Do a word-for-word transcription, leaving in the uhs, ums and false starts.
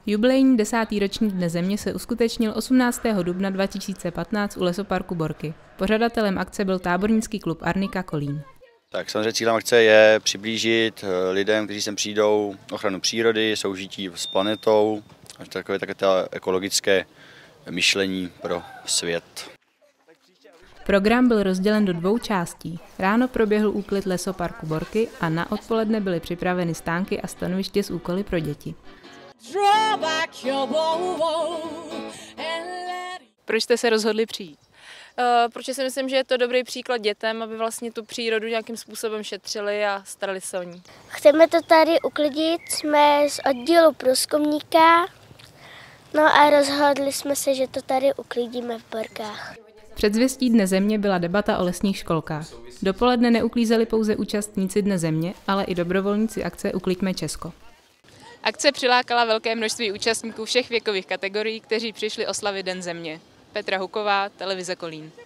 Jubilejní desátý ročník Dne země se uskutečnil osmnáctého dubna dva tisíce patnáct u lesoparku Borky. Pořadatelem akce byl tábornický klub Arnika Kolín. Tak samozřejmě cílem akce je přiblížit lidem, kteří sem přijdou, ochranu přírody, soužití s planetou, a takové také ta ekologické myšlení pro svět. Program byl rozdělen do dvou částí. Ráno proběhl úklid lesoparku Borky a na odpoledne byly připraveny stánky a stanoviště s úkoly pro děti. Proč jste se rozhodli přijít? Uh, protože si myslím, že je to dobrý příklad dětem, aby vlastně tu přírodu nějakým způsobem šetřili a starali se o ní. Chceme to tady uklidit, jsme z oddílu průzkumníka, no a rozhodli jsme se, že to tady uklidíme v Borkách. Předzvěstí Dne země byla debata o lesních školkách. Dopoledne neuklízeli pouze účastníci Dne země, ale i dobrovolníci akce Ukliďme Česko. Akce přilákala velké množství účastníků všech věkových kategorií, kteří přišli oslavit Den země. Petra Huková, televize Kolín.